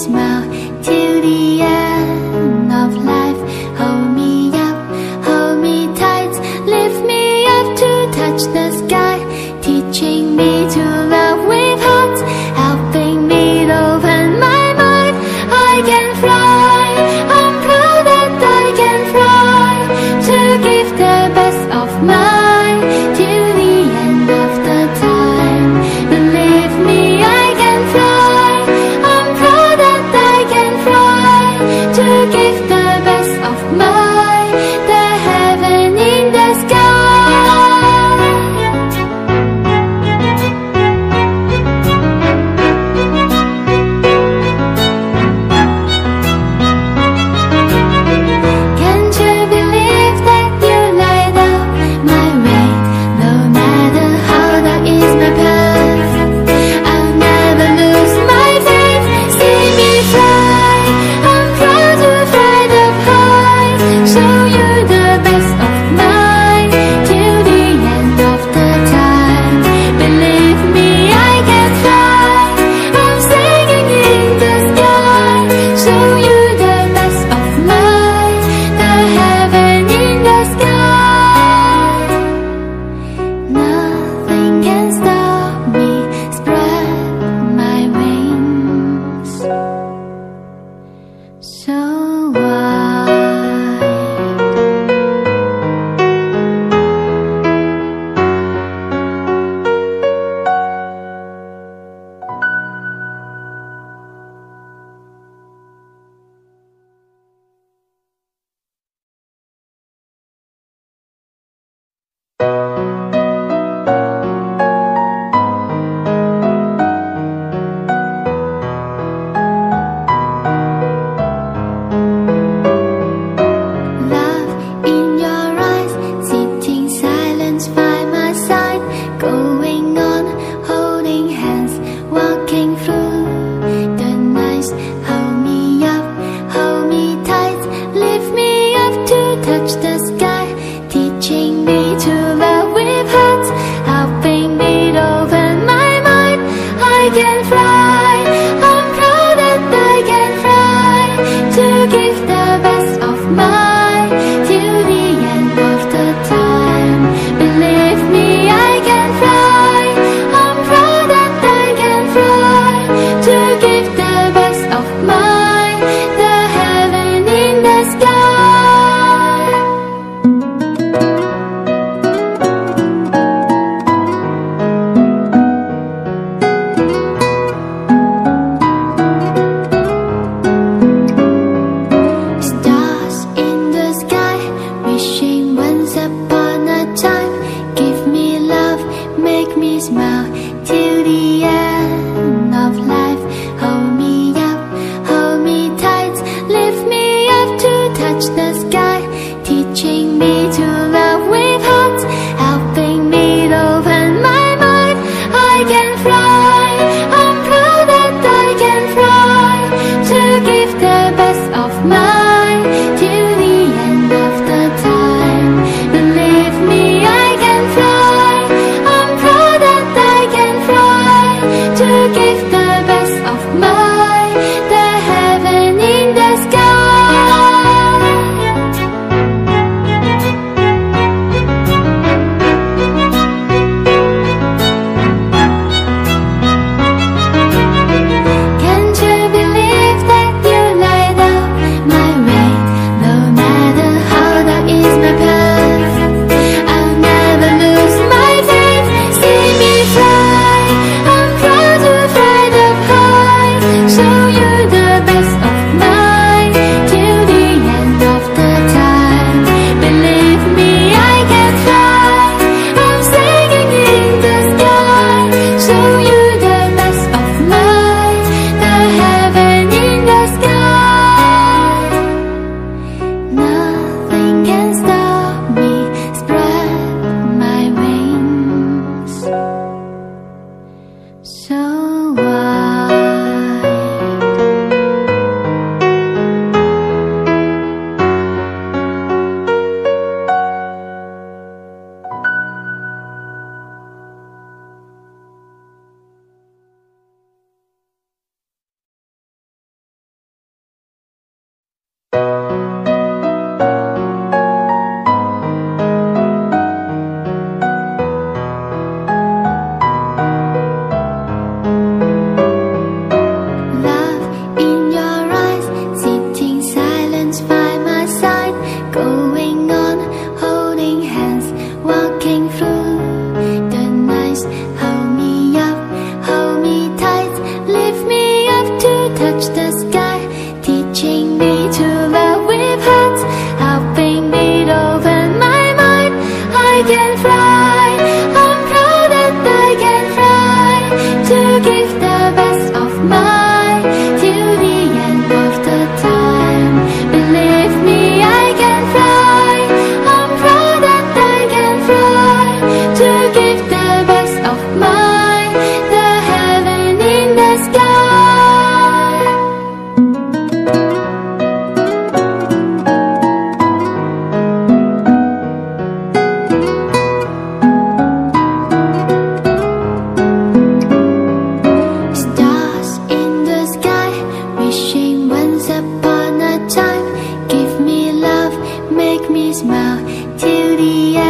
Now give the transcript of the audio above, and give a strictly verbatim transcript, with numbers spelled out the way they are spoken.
smile till the end of life. Hold me up, hold me tight, lift me up to touch the sky, teaching me to love with heart, helping me to open my mind. I can fly, I'm proud that I can fly, to give the best of mine till the end of the time. Believe me, I can fly, I'm proud that I can fly, to give the best of mine, the heaven in the sky. Can't you believe that you light up my way? No matter how dark is my path, I'll never lose my faith. See me fly, I'm proud to fly up high, show you the best of mine till the end of the time. Believe me, I can fly, I'm singing in the sky, show you the best of mine, the heaven in the sky. Nothing can stop me, spread my wings so wide. Love in your eyes, sitting silent by my side, going on, holding hands, walking through the night. Hold me up, hold me tight, lift me up to touch the sky, teaching me to love with heart, helping me to open my mind. I can fly, I'm proud that I can fly, to give the best of mine till the end of the time. Believe me, I can fly, I'm proud that I can fly, to give the best of mine, the heaven in the sky. Once upon a time, give me love, make me smile till the end.